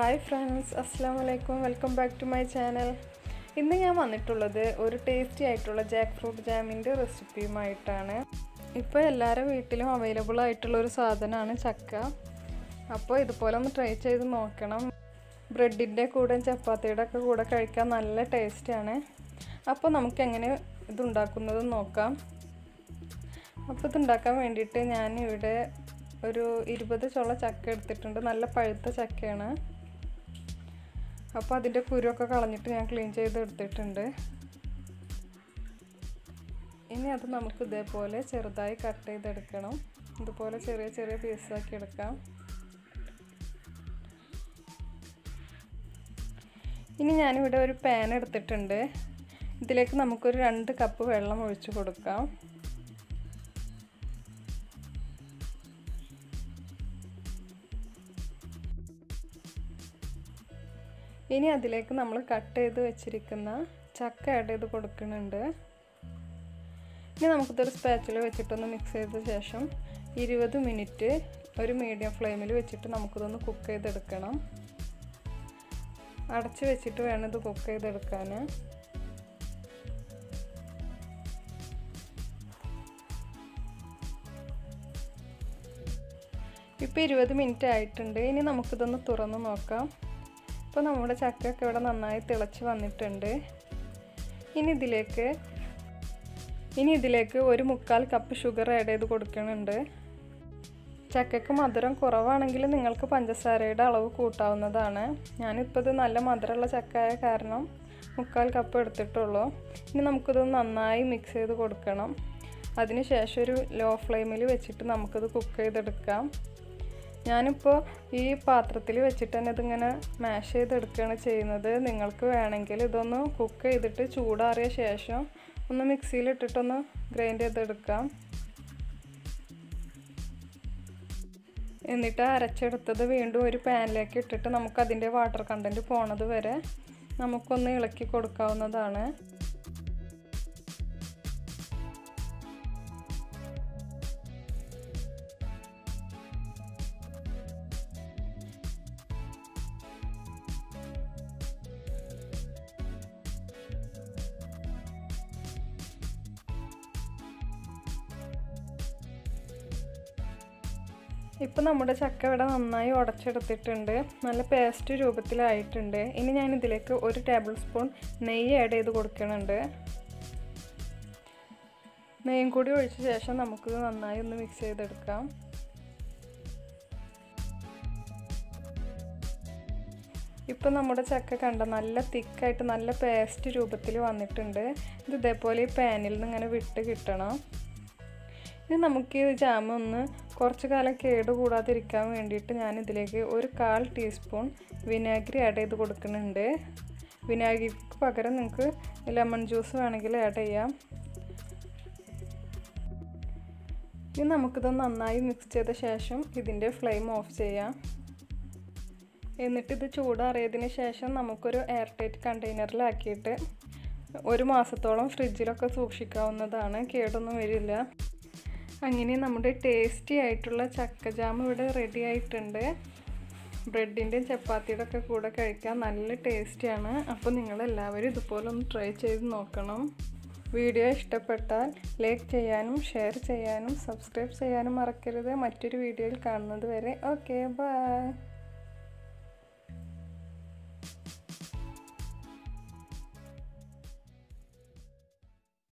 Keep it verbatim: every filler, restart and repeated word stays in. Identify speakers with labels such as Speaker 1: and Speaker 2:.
Speaker 1: Hi friends, അസ്സലാമു അലൈക്കും. Welcome back to my channel. ഇന്ന് ഞാൻ വന്നിട്ടുള്ളത് ഒരു ടേസ്റ്റി ആയിട്ടുള്ള ജാക്ക് ഫ്രൂട്ട് ജാമിൻ്റെ റെസിപ്പിയുമായിട്ടാണ്. ഇപ്പോൾ എല്ലാവരുടെ വീട്ടിലും അവൈലബിൾ ആയിട്ടുള്ള ഒരു സാധനമാണ് ചക്ക. അപ്പോൾ ഇതുപോലെ ഒന്ന് ട്രൈ ചെയ്ത് നോക്കണം. ബ്രെഡിൻ്റെ കൂടെ ചപ്പാത്തിയുടെ ഒക്കെ കൂടെ കഴിക്കാൻ നല്ല ടേസ്റ്റാണ്. അപ്പോൾ നമുക്ക് എങ്ങനെ ഇതുണ്ടാക്കുന്നത് നോക്കാം. അപ്പോൾ ഇതുണ്ടാക്കാൻ വേണ്ടിയിട്ട് ഞാൻ ഇവിടെ ഒരു ഇരുപത് ചുള ചക്ക എടുത്തിട്ടുണ്ട്. നല്ല പഴുത്ത ചക്കയാണ്. അപ്പോൾ അതിൻ്റെ കുരുവൊക്കെ കളഞ്ഞിട്ട് ഞാൻ ക്ലീൻ ചെയ്ത് എടുത്തിട്ടുണ്ട്. ഇനി അത് നമുക്ക് ഇതേപോലെ ചെറുതായി കട്ട് ചെയ്തെടുക്കണം. ഇതുപോലെ ചെറിയ ചെറിയ പീസാക്കി എടുക്കാം. ഇനി ഞാനിവിടെ ഒരു പാൻ എടുത്തിട്ടുണ്ട്. ഇതിലേക്ക് നമുക്കൊരു രണ്ട് കപ്പ് വെള്ളം ഒഴിച്ച് കൊടുക്കാം. ഇനി അതിലേക്ക് നമ്മൾ കട്ട് ചെയ്ത് വെച്ചിരിക്കുന്ന ചക്ക ആഡ് ചെയ്ത് കൊടുക്കുന്നുണ്ട്. ഇനി നമുക്കിതൊരു സ്പാച്ചിൽ വെച്ചിട്ടൊന്ന് മിക്സ് ചെയ്ത ശേഷം ഇരുപത് മിനിറ്റ് ഒരു മീഡിയം ഫ്ലെയിമിൽ വെച്ചിട്ട് നമുക്കിതൊന്ന് കുക്ക് ചെയ്തെടുക്കണം. അടച്ച് വെച്ചിട്ട് വേണം ഇത് കുക്ക് ചെയ്തെടുക്കാൻ. ഇപ്പോൾ ഇരുപത് മിനിറ്റ് ആയിട്ടുണ്ട്. ഇനി നമുക്കിതൊന്ന് തുറന്ന് നോക്കാം. ഇപ്പോൾ നമ്മുടെ ചക്കയൊക്കെ ഇവിടെ നന്നായി തിളച്ച് വന്നിട്ടുണ്ട്. ഇനി ഇതിലേക്ക് ഇനി ഇതിലേക്ക് ഒരു മുക്കാൽ കപ്പ് ഷുഗർ ആഡ് ചെയ്ത് കൊടുക്കുന്നുണ്ട്. ചക്കയ്ക്ക് മധുരം കുറവാണെങ്കിൽ നിങ്ങൾക്ക് പഞ്ചസാരയുടെ അളവ് കൂട്ടാവുന്നതാണ്. ഞാനിപ്പോൾ ഇത് നല്ല മധുരമുള്ള ചക്കയായ കാരണം മുക്കാൽ കപ്പ് എടുത്തിട്ടുള്ളൂ. ഇനി നമുക്കിത് നന്നായി മിക്സ് ചെയ്ത് കൊടുക്കണം. അതിന് ശേഷം ഒരു ലോ ഫ്ലെയിമിൽ വെച്ചിട്ട് നമുക്കിത് കുക്ക് ചെയ്തെടുക്കാം. ഞാനിപ്പോൾ ഈ പാത്രത്തിൽ വെച്ചിട്ട് തന്നെ ഇതിങ്ങനെ മാഷ് ചെയ്തെടുക്കുകയാണ് ചെയ്യുന്നത്. നിങ്ങൾക്ക് വേണമെങ്കിൽ ഇതൊന്ന് കുക്ക് ചെയ്തിട്ട് ചൂടാറിയ ശേഷം ഒന്ന് മിക്സിയിലിട്ടിട്ടൊന്ന് ഗ്രൈൻഡ് ചെയ്തെടുക്കാം. എന്നിട്ട് അരച്ചെടുത്തത് വീണ്ടും ഒരു പാനിലേക്ക് ഇട്ടിട്ട് നമുക്കതിൻ്റെ വാട്ടർ കണ്ടൻറ്റ് പോണത് വരെ നമുക്കൊന്ന് ഇളക്കി കൊടുക്കാവുന്നതാണ്. ഇപ്പോൾ നമ്മുടെ ചക്ക ഇവിടെ നന്നായി ഉടച്ചെടുത്തിട്ടുണ്ട്. നല്ല പേസ്റ്റ് രൂപത്തിലായിട്ടുണ്ട്. ഇനി ഞാൻ ഇതിലേക്ക് ഒരു ടേബിൾ സ്പൂൺ നെയ്യ് ആഡ് ചെയ്ത് കൊടുക്കുന്നുണ്ട്. നെയ്യും കൂടി ഒഴിച്ച ശേഷം നമുക്കിത് നന്നായി ഒന്ന് മിക്സ് ചെയ്തെടുക്കാം. ഇപ്പോൾ നമ്മുടെ ചക്ക കണ്ട നല്ല തിക്കായിട്ട് നല്ല പേസ്റ്റ് രൂപത്തിൽ വന്നിട്ടുണ്ട്. ഇത് ഇതേപോലെ ഈ പാനിൽ നിന്ന് ഇങ്ങനെ വിട്ട് കിട്ടണം. ഇനി നമുക്ക് ഈ ജാം ഒന്ന് കുറച്ച് കാലം കേട് കൂടാതിരിക്കാൻ വേണ്ടിയിട്ട് ഞാനിതിലേക്ക് ഒരു കാൽ ടീസ്പൂൺ വിനാഗിരി ആഡ് ചെയ്ത് കൊടുക്കുന്നുണ്ട്. വിനാഗിരിക്ക് പകരം നിങ്ങൾക്ക് ലെമൺ ജ്യൂസ് വേണമെങ്കിൽ ആഡ് ചെയ്യാം. ഇനി നമുക്കിത് നന്നായി മിക്സ് ചെയ്ത ശേഷം ഇതിൻ്റെ ഫ്ലെയിം ഓഫ് ചെയ്യാം. എന്നിട്ട് ഇത് ചൂടാറിയതിന് ശേഷം നമുക്കൊരു എയർ ടൈറ്റ് കണ്ടെയ്നറിലാക്കിയിട്ട് ഒരു മാസത്തോളം ഫ്രിഡ്ജിലൊക്കെ സൂക്ഷിക്കാവുന്നതാണ്. കേടൊന്നും വരില്ല. അങ്ങനെ നമ്മുടെ ടേസ്റ്റി ആയിട്ടുള്ള ചക്ക ജാം ഇവിടെ റെഡി ആയിട്ടുണ്ട്. ബ്രെഡിൻ്റെയും ചപ്പാത്തിയുടെ ഒക്കെ കൂടെ കഴിക്കാൻ നല്ല ടേസ്റ്റിയാണ്. അപ്പോൾ നിങ്ങളെല്ലാവരും ഇതുപോലെ ഒന്ന് ട്രൈ ചെയ്ത് നോക്കണം. വീഡിയോ ഇഷ്ടപ്പെട്ടാൽ ലൈക്ക് ചെയ്യാനും ഷെയർ ചെയ്യാനും സബ്സ്ക്രൈബ് ചെയ്യാനും മറക്കരുത്. മറ്റൊരു വീഡിയോയിൽ കാണുന്നത് വരെ ഓക്കെ, ബൈ.